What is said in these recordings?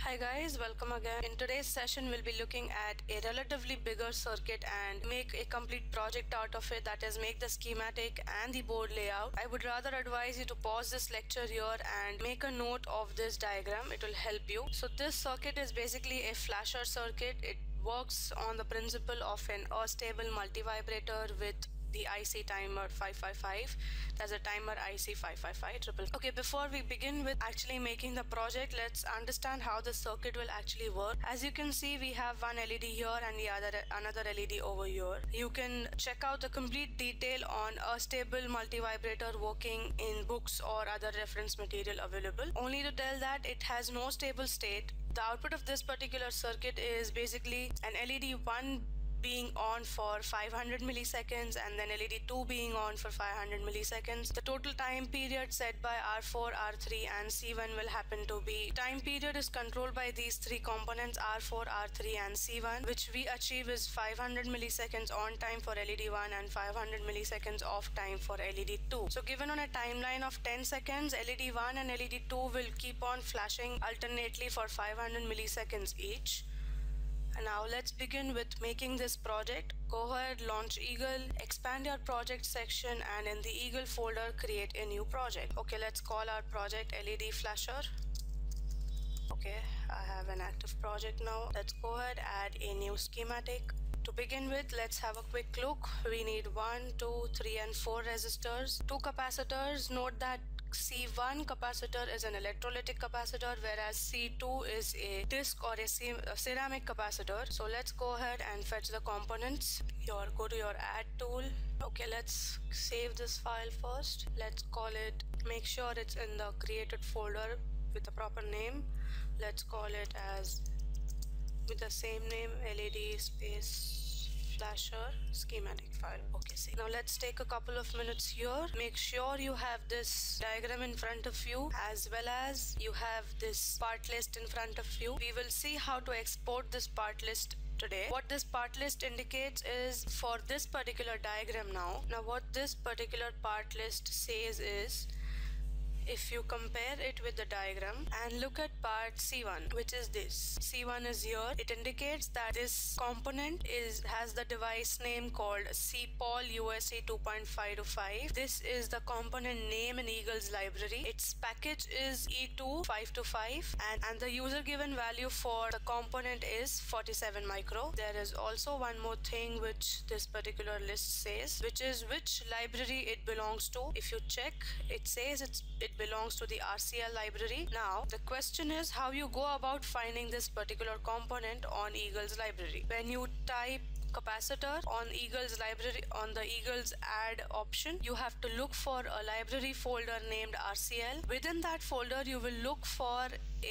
Hi guys, welcome again. In today's session we'll be looking at a relatively bigger circuit and make a complete project out of it, that is make the schematic and the board layout. I would rather advise you to pause this lecture here and make a note of this diagram. It will help you. So this circuit is basically a flasher circuit. It works on the principle of an astable multivibrator with the IC timer 555. That's a timer IC 555. Okay, before we begin with actually making the project, let's understand how the circuit will actually work. As you can see, we have one LED here and another LED over here. You can check out the complete detail on astable multivibrator working in books or other reference material available. Only to tell that it has no stable state. The output of this particular circuit is basically an LED 1 being on for 500 milliseconds and then LED 2 being on for 500 milliseconds. The total time period set by R4, R3 and C1 will happen to be, time period is controlled by these three components R4, R3 and C1, which we achieve is 500 milliseconds on time for LED 1 and 500 milliseconds off time for LED 2. So given on a timeline of 10 seconds, LED 1 and LED 2 will keep on flashing alternately for 500 milliseconds each. And now let's begin with making this project. Go ahead, launch Eagle, expand your project section, and in the Eagle folder create a new project. Okay, let's call our project LED Flasher. Okay, I have an active project now. Let's go ahead, add a new schematic. To begin with, let's have a quick look. We need 1, 2, 3 and 4 resistors, 2 capacitors. Note that C1 capacitor is an electrolytic capacitor, whereas C2 is a disc or a ceramic capacitor. So let's go ahead and fetch the components. Go to your add tool. Okay, let's save this file first. Let's call it, make sure it's in the created folder with the proper name. Let's call it as with the same name, LED space Flasher schematic file. Okay, see. Now let's take a couple of minutes here. Make sure you have this diagram in front of you as well as you have this part list in front of you. We will see how to export this part list today. What this part list indicates is for this particular diagram now. Now what this particular part list says is, if you compare it with the diagram and look at part C1, which is this, C1 is here, it indicates that this component has the device name called CPOL USE 2.525. This is the component name in Eagle's library. Its package is E2 525 and the user given value for the component is 47 micro. There is also one more thing which this particular list says, which is which library it belongs to. If you check, it says it belongs to the RCL library. Now the question is how you go about finding this particular component on Eagle's library. When you type capacitor on Eagle's library, on the Eagle's add option, you have to look for a library folder named RCL. Within that folder you will look for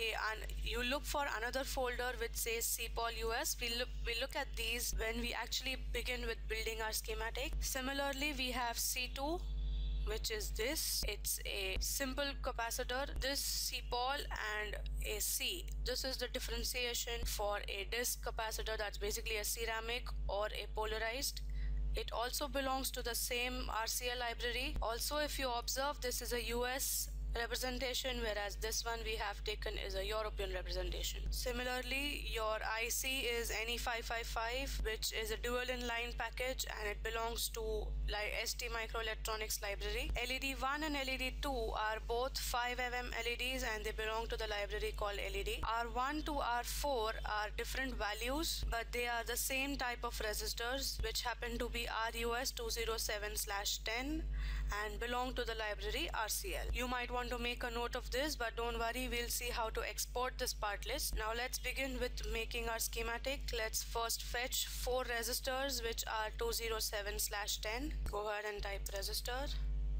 another folder which says CPOL US. We look at these when we actually begin with building our schematic. Similarly, we have C2, which is this. It's a simple capacitor, this CPOL and a C. This is the differentiation for a disc capacitor, that's basically a ceramic or a polarized. It also belongs to the same RCL library. Also, if you observe, this is a US representation, whereas this one we have taken is a European representation. Similarly, your IC is NE555, which is a dual inline package and it belongs to ST Microelectronics library. LED 1 and LED 2 are both 5mm LEDs and they belong to the library called LED. R1 to R4 are different values, but they are the same type of resistors, which happen to be RUS 207/10 and belong to the library RCL. You might want to make a note of this, but don't worry, we'll see how to export this part list. Now let's begin with making our schematic. Let's first fetch 4 resistors which are 207/10. Go ahead and type resistor.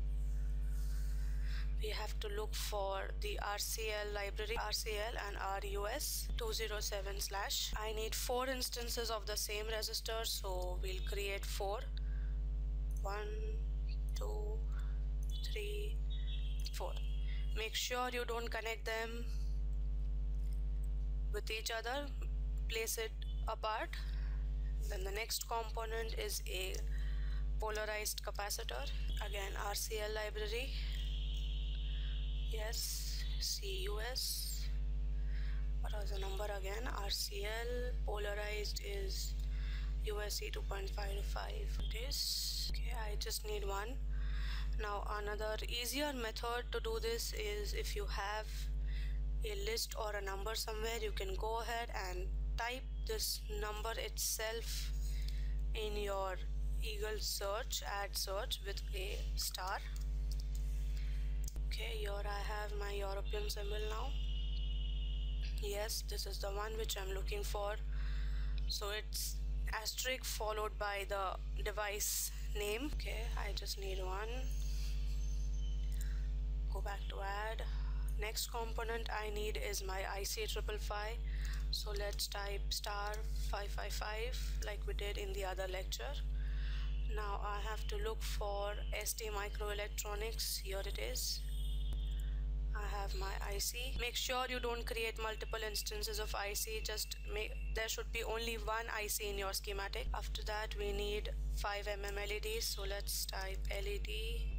We have to look for the RCL library, RCL and RUS 207/. I need 4 instances of the same resistor, so we'll create 4. 1, 2, 3, 4. Make sure you don't connect them with each other. Place it apart. Then the next component is a polarized capacitor. Again, RCL library. Yes, CUS What was the number again? RCL polarized is USC 2.5 it is. Okay, I just need one. Now another easier method to do this is, if you have a list or a number somewhere, you can go ahead and type this number itself in your Eagle search, add search with a star. Okay, here I have my European symbol now. Yes, this is the one which I'm looking for. So it's asterisk followed by the device name. Okay, I just need one. Go back to add. Next component I need is my IC 555. So let's type star 555 like we did in the other lecture. Now I have to look for ST Microelectronics. Here it is. I have my IC. Make sure you don't create multiple instances of IC. There should be only one IC in your schematic. After that we need 5mm LEDs. So let's type LED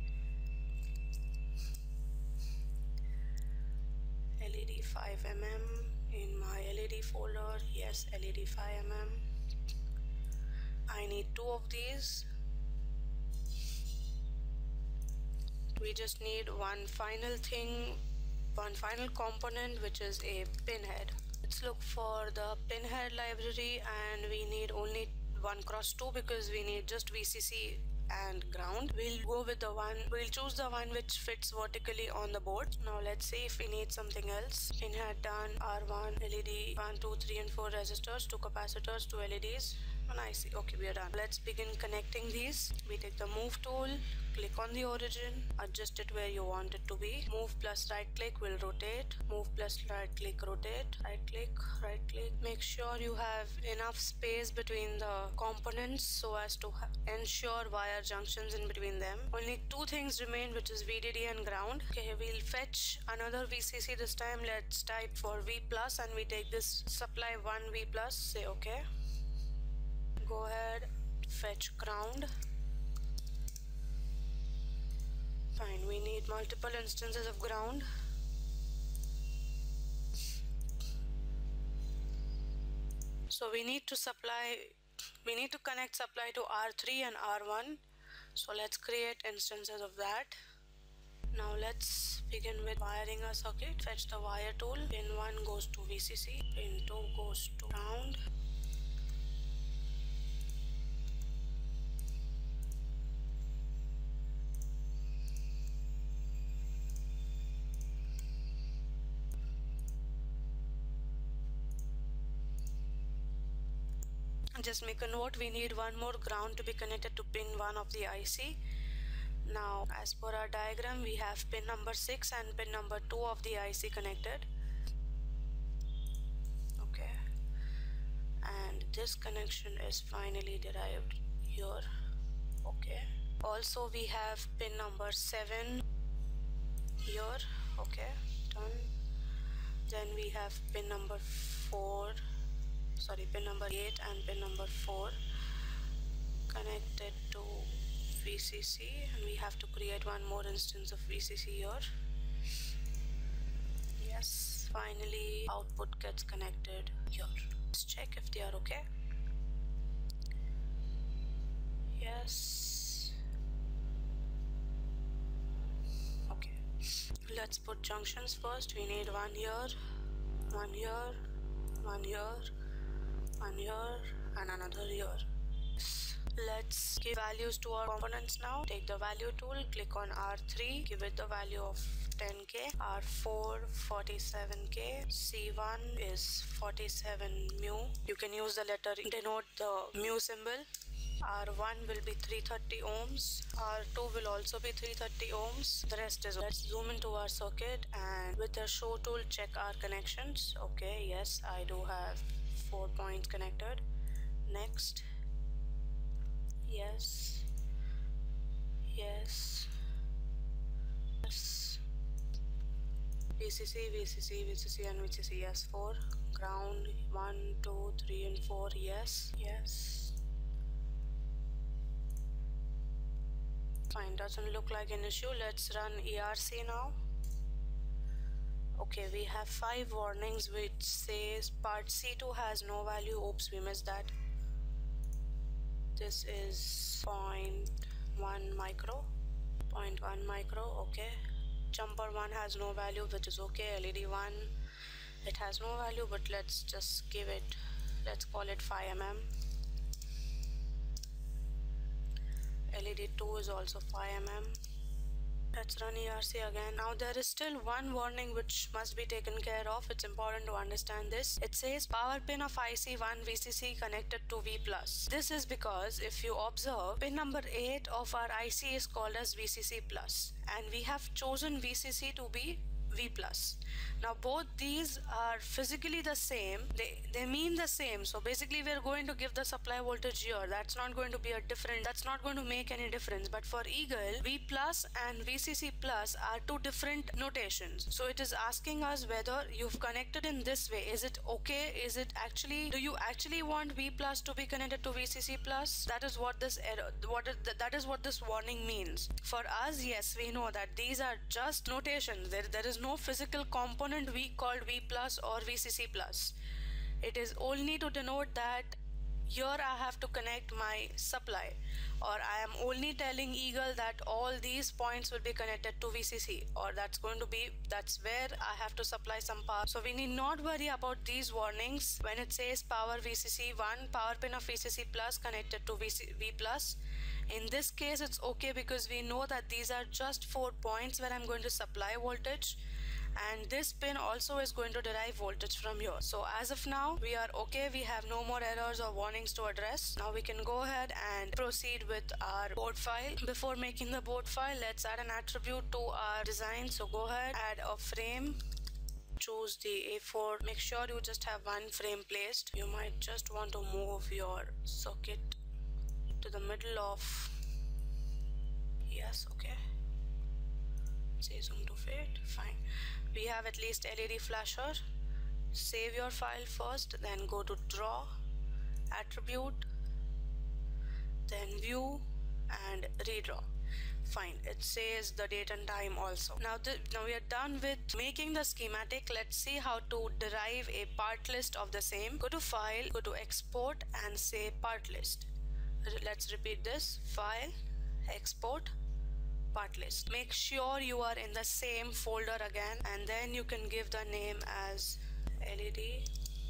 5mm in my LED folder. Yes, LED 5mm. I need 2 of these. We just need one final component, which is a pinhead. Let's look for the pinhead library, and we need only 1x2 because we need just VCC and ground. We'll choose the one which fits vertically on the board. Now let's see if we need something else. Pinhead done. R1 LED 1, 2, 3 and 4 resistors, 2 capacitors, 2 LEDs, and IC. Okay, we are done. Let's begin connecting these. We take the move tool, click on the origin, adjust it where you want it to be. Move plus right click will rotate. Move plus right click, rotate. Right click, right click. Make sure you have enough space between the components so as to ensure wire junctions in between them. Only 2 things remain, which is VDD and ground. Okay, we'll fetch another VCC this time. Let's type for V plus and we take this supply 1 V plus. Say okay. Go ahead, fetch ground. Fine, we need multiple instances of ground. So we need to connect supply to R3 and R1. So let's create instances of that. Now let's begin with wiring a circuit. Fetch the wire tool. Pin 1 goes to VCC, pin 2 goes to ground. Just make a note, we need one more ground to be connected to pin 1 of the IC. Now as per our diagram, we have pin number 6 and pin number 2 of the IC connected. Okay, and this connection is finally derived here. Okay, also we have pin number 7 here. Okay, done. Then we have pin number 8 and pin number 4 connected to VCC, and we have to create one more instance of VCC here. Yes, finally output gets connected here. Let's check if they are okay. Yes. Okay, let's put junctions first. We need one here, one here, one here, one here and another here. Let's give values to our components now. Take the value tool, click on R3, give it the value of 10K, R4 47K, C1 is 47 mu. You can use the letter denote the mu symbol. R1 will be 330 ohms, R2 will also be 330 ohms, the rest is. Let's zoom into our circuit and with the show tool check our connections. Okay, yes, I do have 4 points connected. Next. Yes, yes, yes. VCC, VCC, VCC and VCC, yes. 4. Ground 1, 2, 3 and 4, yes, yes. Fine, doesn't look like an issue. Let's run ERC now. Okay, we have 5 warnings which says part C2 has no value. Oops, we missed that. This is 0.1 micro. 0.1 micro, okay. Jumper 1 has no value, which is okay. LED 1, it has no value, but let's just give it, let's call it 5 mm. LED 2 is also 5 mm. Let's run ERC again. Now there is still one warning which must be taken care of. It's important to understand this. It says power pin of IC1 VCC connected to V+. This is because if you observe, pin number 8 of our IC is called as VCC+, and we have chosen VCC to be V+. Now both these are physically the same, they mean the same, so basically we are going to give the supply voltage here. That's not going to be a different, that's not going to make any difference. But for Eagle, V+ and VCC+ are two different notations, so it is asking us whether you've connected in this way. Is it okay? Is it actually, do you actually want V+ to be connected to VCC+? That is what this error, that is what this warning means. For us, yes, we know that these are just notations. There is no physical component we called V+ or VCC+. It is only to denote that here I have to connect my supply, or I am only telling Eagle that all these points will be connected to VCC, or that's where I have to supply some power. So we need not worry about these warnings when it says power VCC1, power pin of VCC+ connected to V+. In this case it's okay because we know that these are just 4 points where I'm going to supply voltage, and this pin also is going to derive voltage from here. So as of now we are okay, we have no more errors or warnings to address. Now we can go ahead and proceed with our board file. Before making the board file, let's add an attribute to our design. So go ahead, add a frame, choose the A4, make sure you just have one frame placed. You might just want to move your socket to the middle of, yes, okay, say zoom to fit, fine. We have at least LED Flasher. Save your file first, then go to draw, attribute, then view and redraw. Fine, it says the date and time also. Now we are done with making the schematic. Let's see how to derive a part list of the same. Go to file, go to export and say part list. Let's repeat this: file, export, part list. Make sure you are in the same folder again, and then you can give the name as LED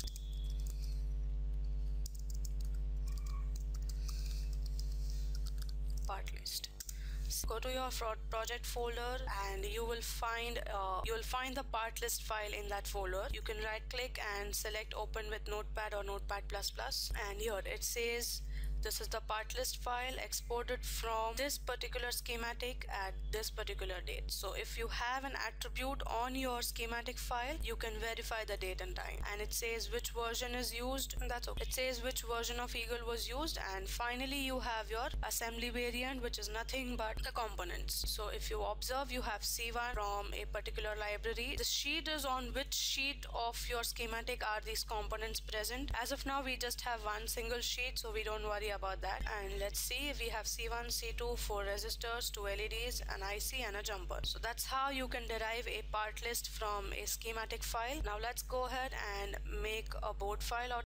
part list. Go to your project folder and you will find the part list file in that folder. You can right click and select open with Notepad or Notepad++, and here it says this is the part list file exported from this particular schematic at this particular date. So if you have an attribute on your schematic file, you can verify the date and time, and it says which version is used, and that's okay. It says which version of Eagle was used, and finally you have your assembly variant, which is nothing but the components. So if you observe, you have C1 from a particular library. The sheet is on which sheet of your schematic are these components present. As of now we just have one single sheet, so we don't worry about that. And let's see, we have C1, C2, 4 resistors, 2 LEDs, an IC and a jumper. So that's how you can derive a part list from a schematic file. Now let's go ahead and make a board file out